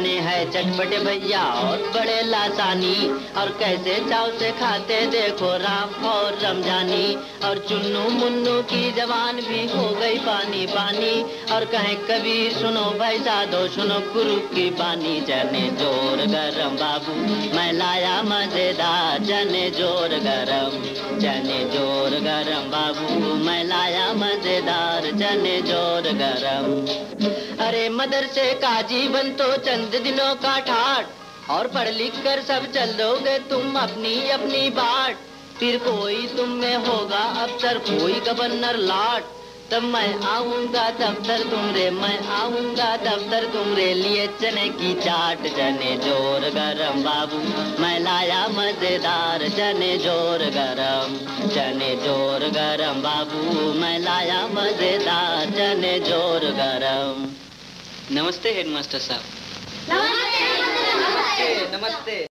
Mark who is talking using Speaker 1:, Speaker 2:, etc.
Speaker 1: चने है चटपटे भैया और बड़े लासानी, और कैसे चाव से खाते देखो राम और रमजानी। और चुन्नू मुन्नू की जवान भी हो गई पानी पानी, और कहें कबीर सुनो भाई साधो सुनो गुरु की बानी। चने जोर गरम बाबू मैं लाया मजेदार, चने जोर गरम, चने जोर गरम बाबू मैं लाया मजेदार, चने जोर गरम। अरे मदरसे काजी बन तो चंद दिनों का ठाट, और पढ़ लिख कर सब चल दोगे तुम अपनी अपनी बाट। फिर कोई तुम में होगा अफसर कोई गवर्नर लाट, तब मैं आऊंगा दफ्तर तुमरे, मैं आऊंगा दफ्तर तुमरे लिए चने की चाट। चने जोर गरम बाबू मैं लाया मजेदार, चने जोर गरम, चने जोर गरम बाबू मैं लाया मजेदार, चने जोर गरम। नमस्ते हेडमास्टर साहब।
Speaker 2: नमस्ते।
Speaker 1: नमस्ते।